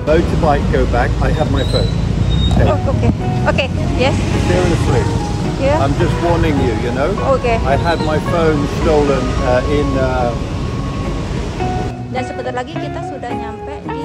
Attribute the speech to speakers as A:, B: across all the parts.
A: motorbike go back, I have my phone. Okay.
B: Oh, okay. Okay. Yes.
A: If they're in a fridge,
B: Yeah.
A: I'm just warning you, you know.
B: Okay.
A: I had my phone stolen in.
B: Dan sebentar lagi kita sudah nyampe di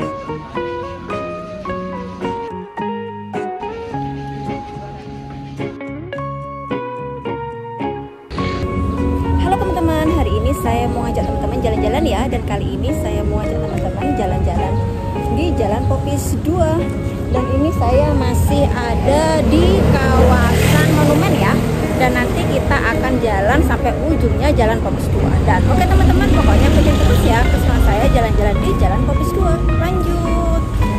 B: Halo teman-teman, hari ini saya mau ngajak teman-teman jalan-jalan ya. Dan kali ini saya mau ngajak teman-teman jalan-jalan di Jalan Popis 2. Dan ini saya masih ada di kawasan Monumen ya. Dan nanti kita akan jalan sampai ujungnya Jalan Popis 2. Dan oke teman-teman, pokoknya ikutin terus ya keseruan saya jalan-jalan di Jalan Popis 2. Lanjut.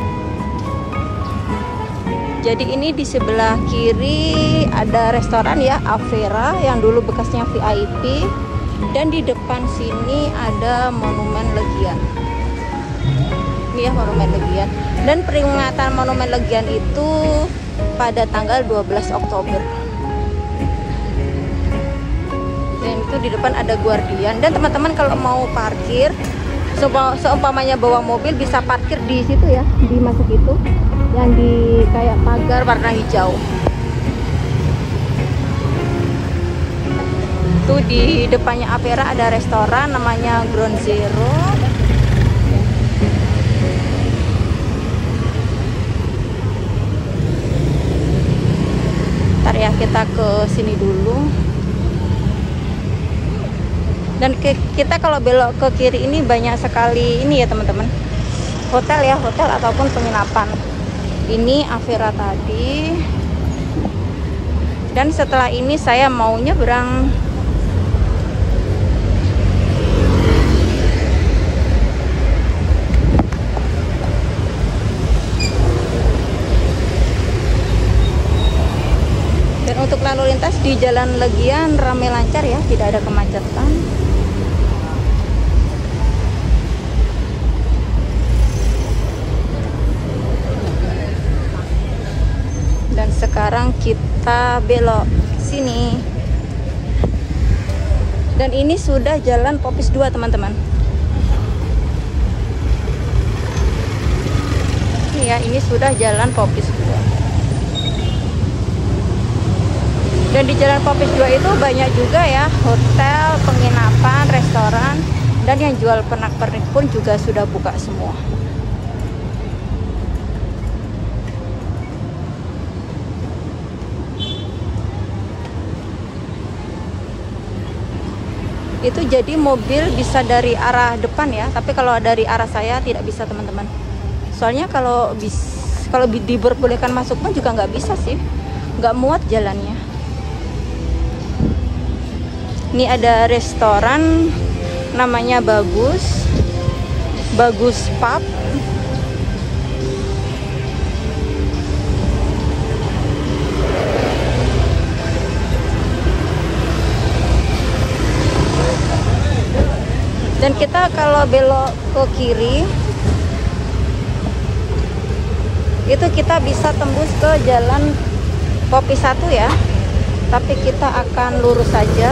B: Jadi ini di sebelah kiri ada restoran ya, Avera, yang dulu bekasnya VIP. Dan di depan sini ada Monumen Legian. Ini ya Monumen Legian. Dan peringatan Monumen Legian itu pada tanggal 12 Oktober. Dan itu di depan ada Guardian. Dan teman-teman kalau mau parkir, seumpamanya bawa mobil bisa parkir di situ ya, di masuk itu yang di kayak pagar warna hijau. Tuh di depannya Avera ada restoran namanya Ground Zero. Ntar ya kita ke sini dulu. Dan kita kalau belok ke kiri ini banyak sekali ini ya teman-teman, hotel ya, hotel ataupun penginapan. Ini Avera tadi. Dan setelah ini saya mau nyebrang. Dan untuk lalu lintas di Jalan Legian ramai lancar ya, tidak ada kemacetan. Dan sekarang kita belok sini. Dan ini sudah Jalan Popis 2 teman-teman. Ini ya, ini sudah Jalan Popis 2. Dan di Jalan Popis 2 itu banyak juga ya hotel, penginapan, restoran, dan yang jual pernak-pernik pun juga sudah buka semua. Itu jadi mobil bisa dari arah depan ya, tapi kalau dari arah saya tidak bisa teman-teman. Soalnya kalau diperbolehkan masuk pun juga nggak bisa sih, nggak muat jalannya. Ini ada restoran namanya Bagus Pub. Dan kita kalau belok ke kiri itu kita bisa tembus ke Jalan Popis 1 ya. Tapi kita akan lurus saja.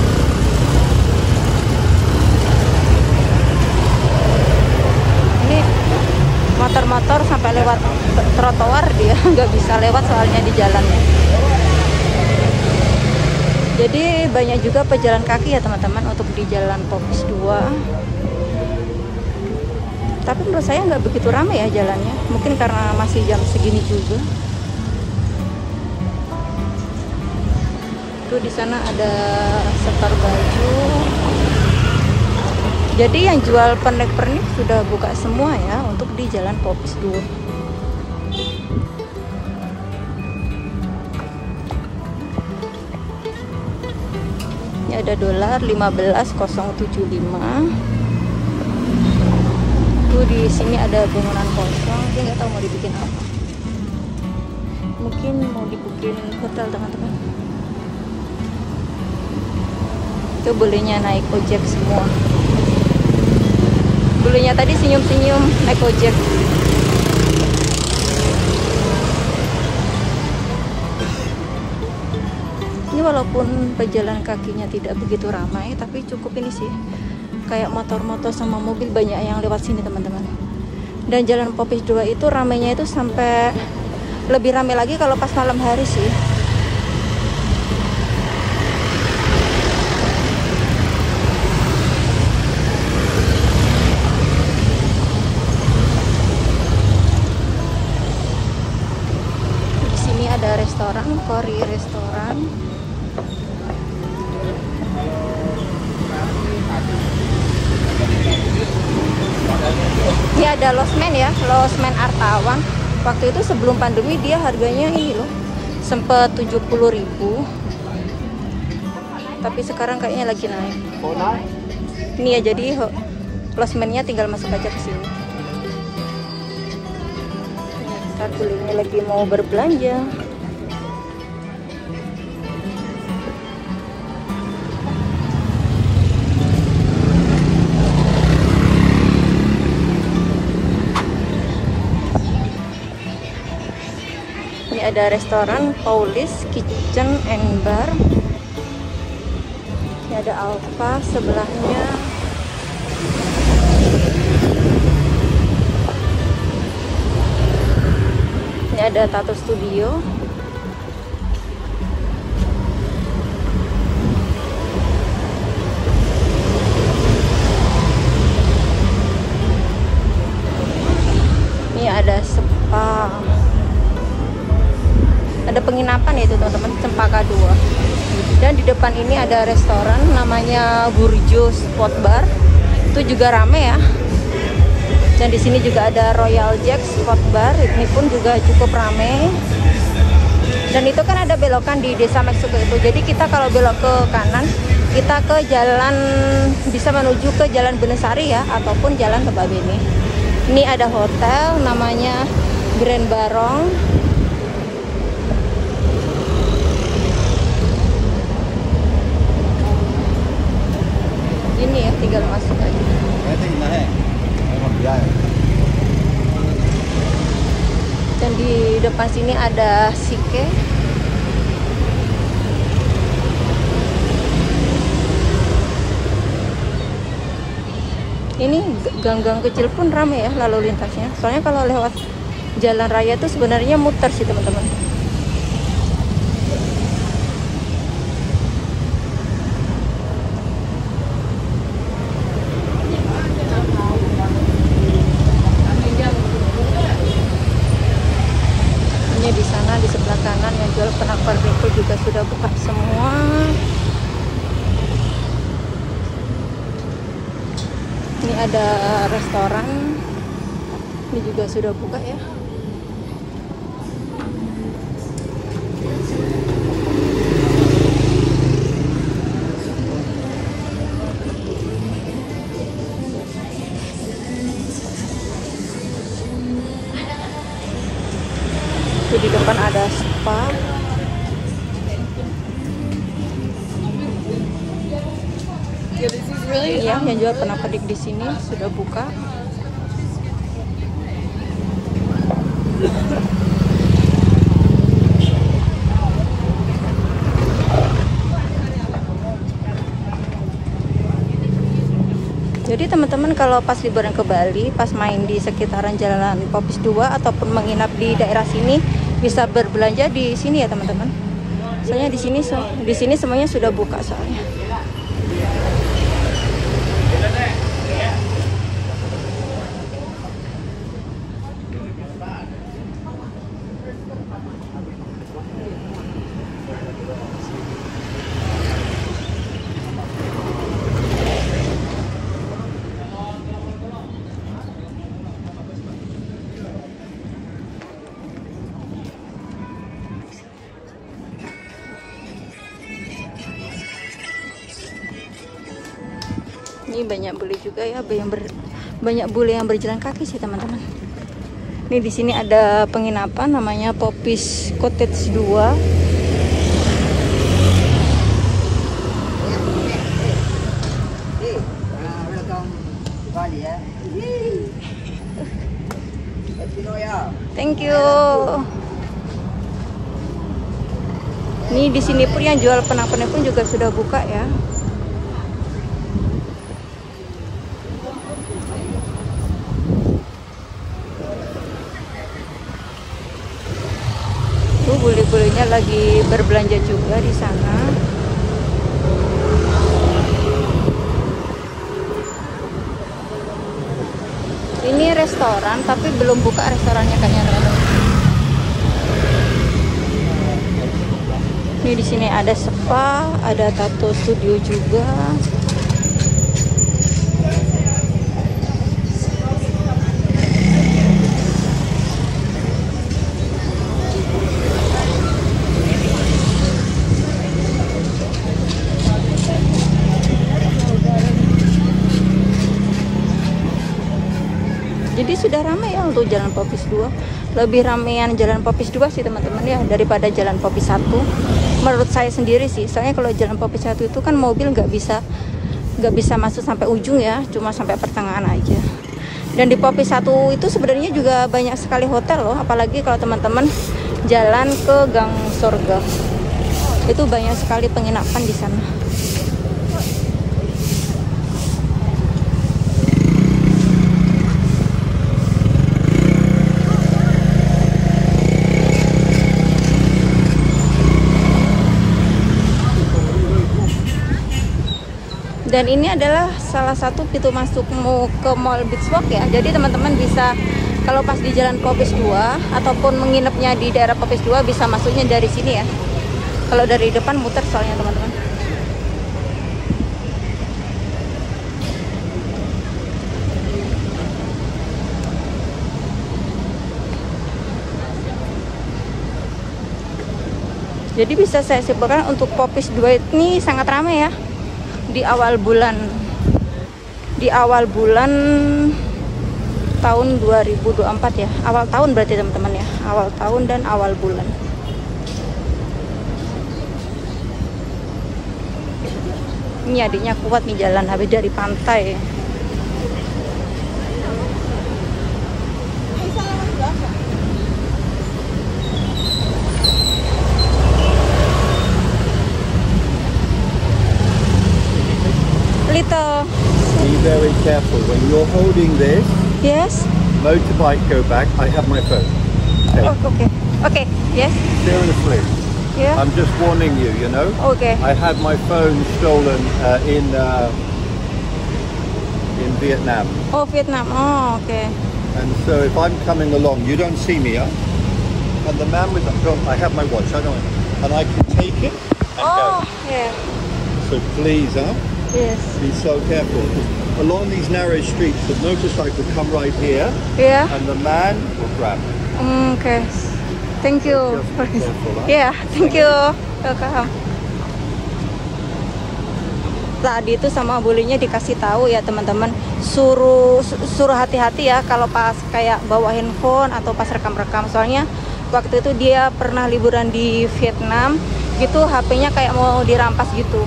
B: Ini motor-motor sampai lewat trotoar dia nggak bisa lewat soalnya di jalannya. Jadi banyak juga pejalan kaki ya teman-teman untuk di Jalan Popis 2. Tapi menurut saya nggak begitu ramai ya jalannya. Mungkin karena masih jam segini juga. Tuh di sana ada setor baju. Jadi yang jual pernik-pernik sudah buka semua ya untuk di Jalan Popis 2. Ini ada dolar 15.075. Tuh di sini ada bangunan kosong, saya nggak tahu mau dibikin apa. Mungkin mau dibikin hotel teman-teman. Itu bolehnya naik ojek semua. Bolehnya tadi senyum-senyum naik ojek. Ini walaupun pejalan kakinya tidak begitu ramai, tapi cukup ini sih. Kayak motor-motor sama mobil banyak yang lewat sini teman-teman. Dan Jalan Popis 2 itu ramainya itu sampai lebih ramai lagi kalau pas malam hari sih. Di sini ada restoran, Kori Restoran. Ini ada Losmen ya, Losmen Artawan. Waktu itu sebelum pandemi dia harganya ini loh, sempet 70.000. Tapi sekarang kayaknya lagi naik. Ini ya, jadi Losmennya tinggal masuk aja ke sini. Ntar dulu ini lagi mau berbelanja. Ini ada restoran Paulis Kitchen and Bar. Ini ada Alfa sebelahnya. Ini ada tattoo studio. Ini ada spa. Ada penginapan ya itu teman-teman, Cempaka 2. Dan di depan ini ada restoran namanya Burjo Spot Bar. Itu juga rame ya. Dan di sini juga ada Royal Jack Spot Bar. Ini pun juga cukup rame. Dan itu kan ada belokan di Desa Meksiko itu. Jadi kita kalau belok ke kanan, kita ke jalan, bisa menuju ke Jalan Benesari ya, ataupun Jalan Tebabene. Ini ada hotel namanya Grand Barong. Ini ya, tinggal masuk aja. Dan di depan sini ada Sike. Ini gang-gang kecil pun ramai ya lalu lintasnya. Soalnya kalau lewat jalan raya itu sebenarnya muter sih teman-teman. Di sana di sebelah kanan yang jual pernak-pernik itu juga sudah buka semua. Ini ada restoran, ini juga sudah buka ya. Di depan ada spa. Iya, yang jual pernak-pernik di sini sudah buka. Jadi teman-teman kalau pas liburan ke Bali, pas main di sekitaran Jalan Popis 2 ataupun menginap di daerah sini, bisa berbelanja di sini ya teman-teman. Soalnya di sini semuanya sudah buka soalnya. Ini banyak bule juga ya, banyak bule yang berjalan kaki sih teman-teman. Ini di sini ada penginapan namanya Popis Cottage 2. Thank you. Ini di sini pun yang jual pernak-pernik pun juga sudah buka ya. Tuh bule-bulenya lagi berbelanja juga di sana. Ini restoran tapi belum buka restorannya kayaknya. Ini di sini ada spa, ada tato studio juga. Jadi sudah ramai ya untuk Jalan Popis 2. Lebih ramean Jalan Popis 2 sih teman-teman ya daripada Jalan Popis 1. Menurut saya sendiri sih. Soalnya kalau Jalan Popis 1 itu kan mobil nggak bisa masuk sampai ujung ya, cuma sampai pertengahan aja. Dan di Popis 1 itu sebenarnya juga banyak sekali hotel loh, apalagi kalau teman-teman jalan ke Gang Sorga. Itu banyak sekali penginapan di sana. Dan ini adalah salah satu pintu masukmu ke Mall Beach Walk ya. Jadi teman-teman bisa kalau pas di Jalan Popis 2 ataupun menginapnya di daerah Popis 2 bisa masuknya dari sini ya. Kalau dari depan muter soalnya teman-teman. Jadi bisa saya simpulkan untuk Popis 2 ini sangat ramai ya. Di awal bulan tahun 2024 ya, awal tahun berarti teman-teman ya, awal tahun dan awal bulan. Ini adiknya kuat nih jalan habis dari pantai. Little.
A: Be very careful when you're holding this.
B: Yes.
A: Motorbike, go back. I have my phone. Okay.
B: Oh, okay. Okay. Yes.
A: Seriously.
B: Yeah.
A: I'm just warning you. You know.
B: Okay.
A: I had my phone stolen in Vietnam.
B: Oh, Vietnam. Oh, okay.
A: And so if I'm coming along, you don't see me, huh? And the man with the phone, I have my watch. I don't, and I can take it and
B: Oh,
A: go.
B: yeah.
A: So please, huh?
B: Yes.
A: Be so careful. Along these narrow streets, the motorcycle come right here,
B: Yeah.
A: and the man will grab.
B: Okay. Thank you.
A: Just be careful, huh?
B: Yeah, thank you. Welcome. Tadi itu sama bulenya dikasih tahu ya teman-teman, suruh hati-hati ya kalau pas kayak bawa handphone atau pas rekam-rekam. Soalnya waktu itu dia pernah liburan di Vietnam, gitu HP-nya kayak mau dirampas gitu.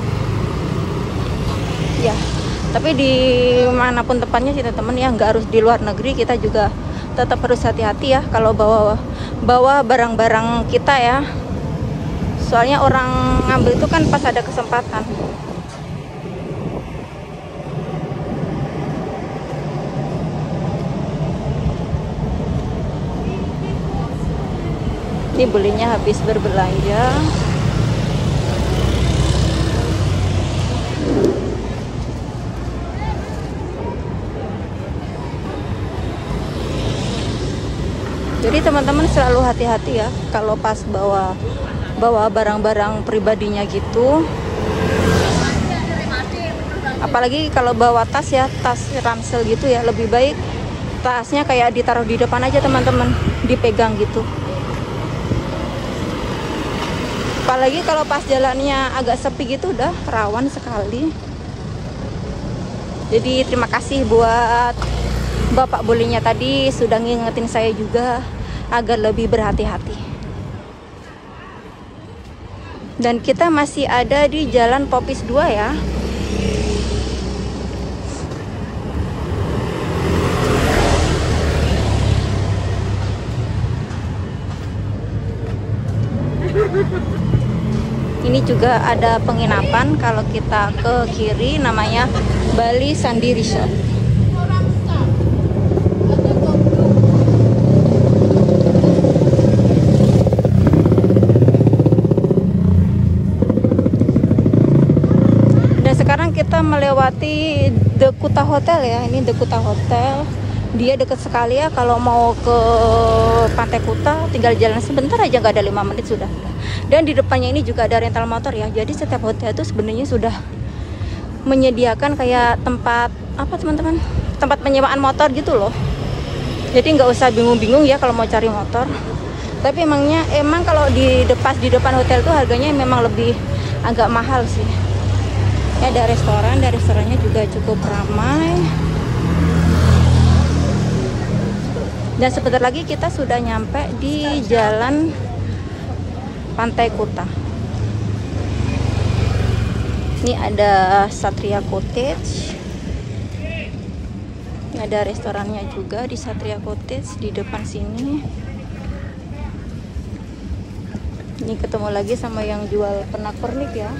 B: Ya, tapi di manapun tempatnya sih teman-teman ya, nggak harus di luar negeri, kita juga tetap harus hati-hati ya kalau bawa barang-barang kita ya. Soalnya orang ngambil itu kan pas ada kesempatan. Ini belinya habis berbelanja. Jadi teman-teman selalu hati-hati ya kalau pas bawa barang-barang pribadinya gitu. Apalagi kalau bawa tas ya, tas ransel gitu ya, lebih baik tasnya kayak ditaruh di depan aja teman-teman, dipegang gitu. Apalagi kalau pas jalannya agak sepi gitu udah rawan sekali. Jadi terima kasih buat Bapak Bulinya tadi sudah ngingetin saya juga agar lebih berhati-hati. Dan kita masih ada di Jalan Popis 2 ya. Ini juga ada penginapan kalau kita ke kiri, namanya Bali Sandi Resort. melewati The Kuta Hotel ya. Ini The Kuta Hotel. Dia dekat sekali ya, kalau mau ke Pantai Kuta tinggal jalan sebentar aja, nggak ada 5 menit sudah. Dan di depannya ini juga ada rental motor ya. Jadi setiap hotel itu sebenarnya sudah menyediakan kayak tempat apa teman-teman, tempat penyewaan motor gitu loh. Jadi nggak usah bingung-bingung ya kalau mau cari motor. Tapi emang kalau di depan hotel tuh harganya memang lebih agak mahal sih. Ya, ada restorannya juga cukup ramai. Dan sebentar lagi kita sudah nyampe di jalan Pantai Kuta. Ini ada Satria Cottage. Ini ada restorannya juga di Satria Cottage di depan sini. Ini ketemu lagi sama yang jual pernak-pernik ya.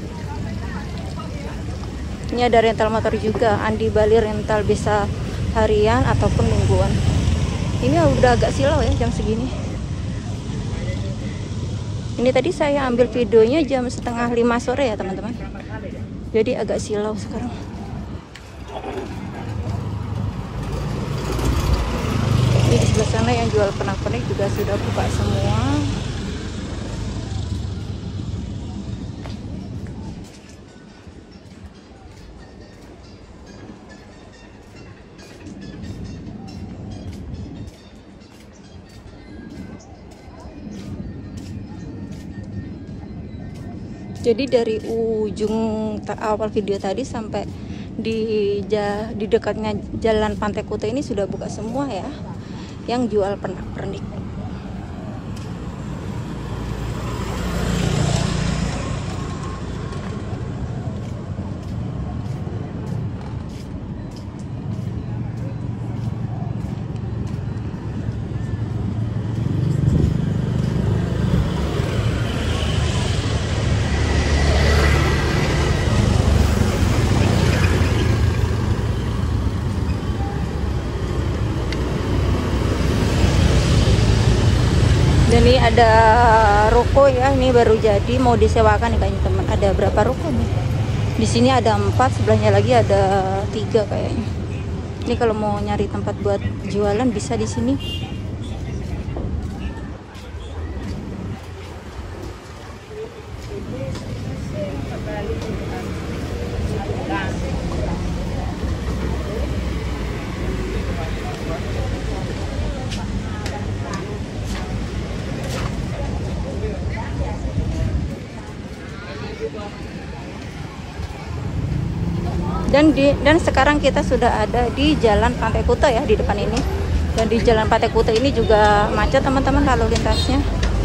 B: Ini ada rental motor juga, Andi Bali rental, bisa harian ataupun mingguan. Ini udah agak silau ya jam segini. Ini tadi saya ambil videonya jam 4:30 sore ya teman-teman. Jadi agak silau sekarang. Ini di sebelah sana yang jual pernak-pernik juga sudah buka semua. Jadi dari ujung awal video tadi sampai di dekatnya jalan Pantai Kuta ini sudah buka semua ya, yang jual pernak-pernik. Dan ini ada ruko ya, ini baru jadi mau disewakan nih kayaknya teman. Ada berapa ruko nih? Di sini ada 4, sebelahnya lagi ada 3 kayaknya. Ini kalau mau nyari tempat buat jualan bisa di sini. Dan sekarang kita sudah ada di Jalan Pantai Kuta ya, di depan ini. Dan di Jalan Pantai Kuta ini juga macet teman-teman lalu lintasnya.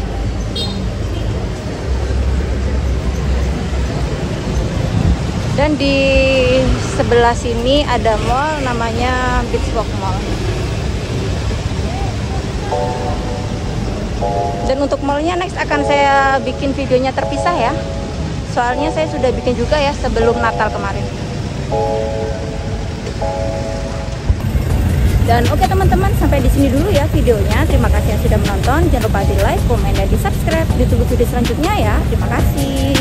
B: Dan di sebelah sini ada mall namanya Beach Walk Mall. Dan untuk mallnya next akan saya bikin videonya terpisah ya. Soalnya saya sudah bikin juga ya sebelum Natal kemarin. Dan oke teman-teman, sampai di sini dulu ya videonya. Terima kasih yang sudah menonton. Jangan lupa di like, komen, dan di subscribe. Ditunggu video selanjutnya ya. Terima kasih.